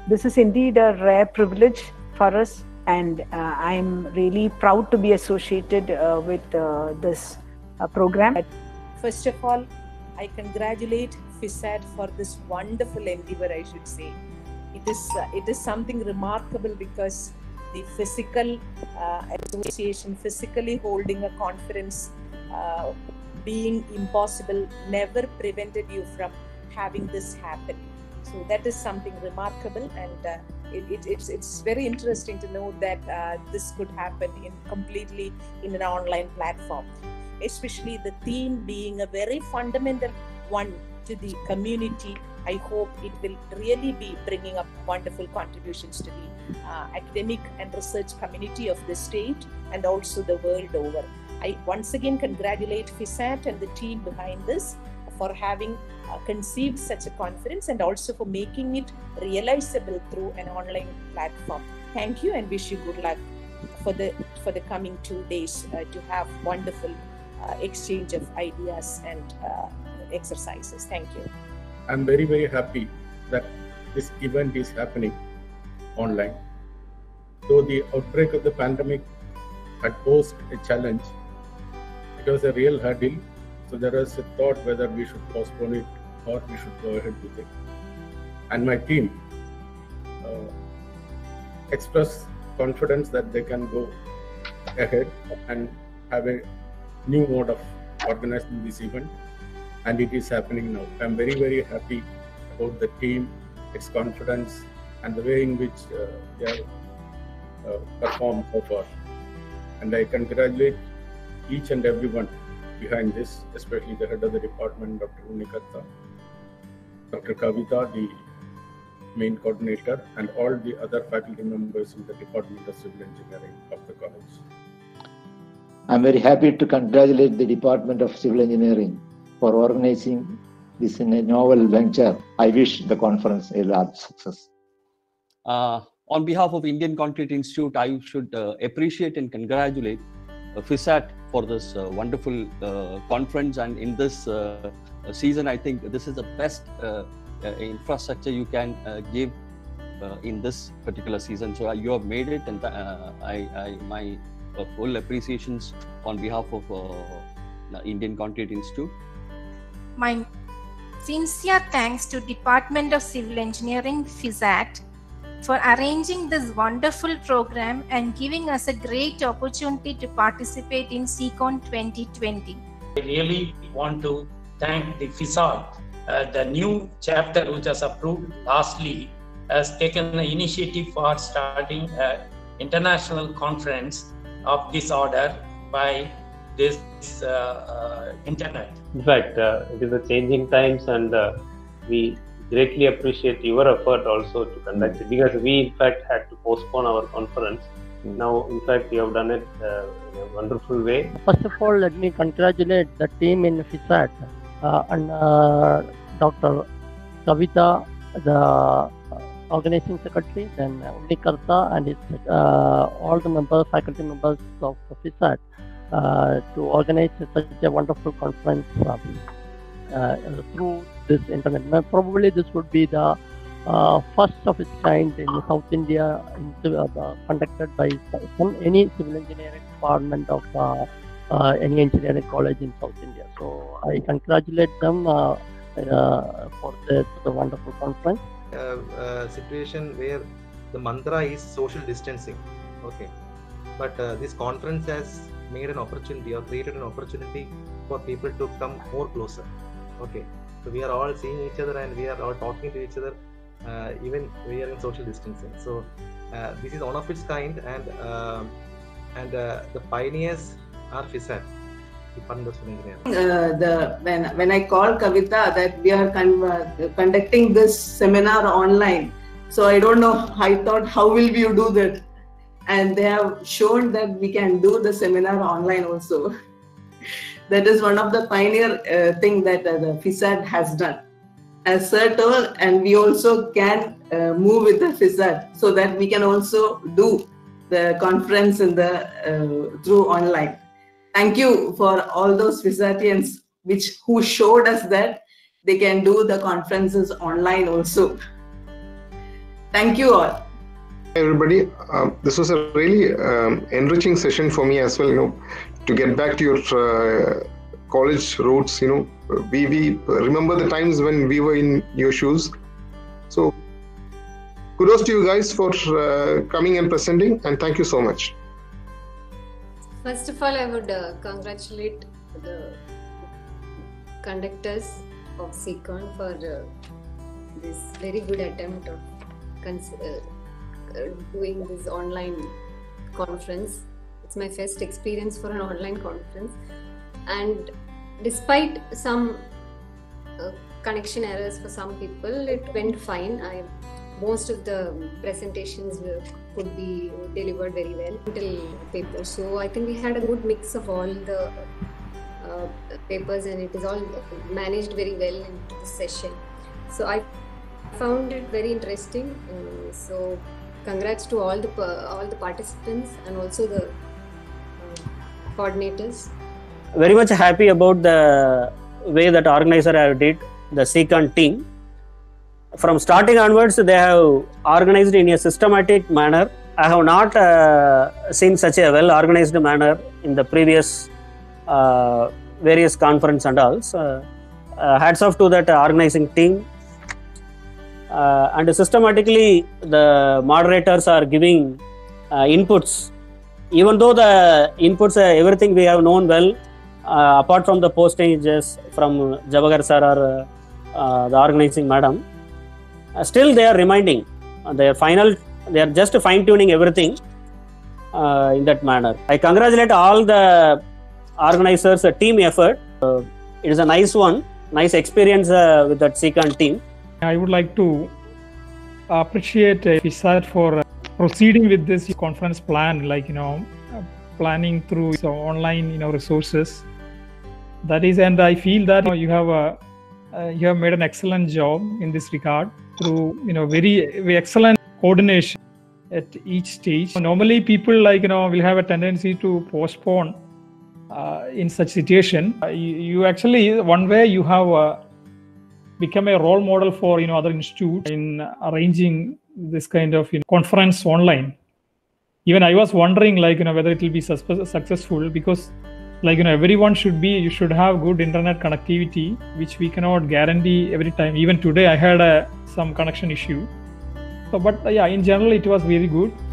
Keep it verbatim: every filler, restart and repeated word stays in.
This is indeed a rare privilege for us, and uh, I'm really proud to be associated uh, with uh, this uh, program. First of all, I congratulate FISAT for this wonderful endeavor, I should say. It is, uh, it is something remarkable because the physical uh, association, physically holding a conference uh, being impossible, never prevented you from having this happen. So that is something remarkable, and uh, it, it, it's, it's very interesting to know that uh, this could happen in completely in an online platform, especially the theme being a very fundamental one to the community. I hope it will really be bringing up wonderful contributions to the uh, academic and research community of the state and also the world over. I once again congratulate FISAT and the team behind this for having uh, conceived such a conference and also for making it realizable through an online platform. Thank you and wish you good luck for the, for the coming two days uh, to have wonderful uh, exchange of ideas and uh, exercises. Thank you. I'm very, very happy that this event is happening online. Though the outbreak of the pandemic had posed a challenge, it was a real hurdle. So there was a thought whether we should postpone it or we should go ahead with it. And my team uh, expressed confidence that they can go ahead and have a new mode of organizing this event. And it is happening now. I'm very, very happy about the team, its confidence, and the way in which uh, they have uh, performed so far. And I congratulate each and everyone behind this, especially the head of the department, Doctor Unnikartha, Doctor Kavita, the main coordinator, and all the other faculty members in the Department of Civil Engineering of the college. I'm very happy to congratulate the Department of Civil Engineering for organizing this in a novel venture. I wish the conference a large success. Uh, on behalf of Indian Concrete Institute, I should uh, appreciate and congratulate uh, FISAT for this uh, wonderful uh, conference. And in this uh, season, I think this is the best uh, uh, infrastructure you can uh, give uh, in this particular season. So uh, you have made it, and uh, I, I, my uh, full appreciations on behalf of uh, the Indian Concrete Institute. My sincere thanks to Department of Civil Engineering, FISAT, for arranging this wonderful program and giving us a great opportunity to participate in CCon twenty twenty. I really want to thank the FISAT. Uh, the new chapter which was approved lastly has taken the initiative for starting an international conference of this order by this uh, uh, internet. In fact, uh, it is the changing times, and uh, we greatly appreciate your effort also to conduct it, because we in fact had to postpone our conference. Now, in fact, you have done it uh, in a wonderful way. First of all, let me congratulate the team in FISAT uh, and uh, Doctor Kavita, the organizing secretary, then Unnikartha and his, uh, all the members, faculty members of FISAT uh, to organize such a wonderful conference uh, uh, through this internet. Probably this would be the uh, first of its kind in South India, in, uh, conducted by some, any civil engineering department of uh, uh, any engineering college in South India. So I congratulate them uh, uh, for this the wonderful conference. Uh, uh, situation where the mantra is social distancing, okay, but uh, this conference has made an opportunity or created an opportunity for people to come more closer, okay. So we are all seeing each other and we are all talking to each other, uh, even we are in social distancing. So uh, this is one of its kind, and uh, and uh, the pioneers are FISAT, Department of Civil Engineering. Uh, the when when I called Kavita that we are con uh, conducting this seminar online, so I don't know. I thought, how will you do that? And they have shown that we can do the seminar online also. That is one of the pioneer uh, thing that uh, the FISAT has done. As Sir told, and we also can uh, move with the FISAT so that we can also do the conference in the uh, through online. Thank you for all those FISATians which who showed us that they can do the conferences online also. Thank you all. Hi everybody, um, this was a really um, enriching session for me as well. You know, to get back to your uh, college roots. You know, we we remember the times when we were in your shoes. So, kudos to you guys for uh, coming and presenting, and thank you so much. First of all, I would uh, congratulate the conductors of SEACON for uh, this very good attempt of cons- uh, uh, doing this online conference. It's my first experience for an online conference, and despite some uh, connection errors for some people, it went fine. I most of the presentations were, could be delivered very well until paper. So I think we had a good mix of all the uh, papers, and it is all managed very well into the session. So I found it very interesting. Uh, so congrats to all the all the participants and also the uh, coordinators. Very much happy about the way that organizer have did the SEACON team. From starting onwards, they have organized in a systematic manner. I have not uh, seen such a well organized manner in the previous uh, various conference and all. So, uh, hats off to that organizing team. Uh, and systematically, the moderators are giving uh, inputs. Even though the inputs, uh, everything we have known well, uh, apart from the postages from Javagar sir or uh, uh, the organizing madam. Uh, still they are reminding uh, their final, they are just fine-tuning everything uh, in that manner. I congratulate all the organizers, uh, team effort. Uh, it is a nice one, nice experience uh, with that SEACON team. I would like to appreciate uh, FISAT for uh, proceeding with this conference plan, like, you know, uh, planning through so online, you know, resources. That is, and I feel that you know, you have a uh, you have made an excellent job in this regard through, you know, very, very excellent coordination at each stage. Normally, people like, you know, will have a tendency to postpone uh, in such situation. Uh, you, you actually, one way you have uh, become a role model for, you know, other institutes in arranging this kind of, you know, conference online. Even I was wondering, like, you know, whether it will be successful, because, like, you know, everyone should be, you should have good internet connectivity, which we cannot guarantee every time. Even today, I had a, some connection issue. So, but uh, yeah, in general, it was very good.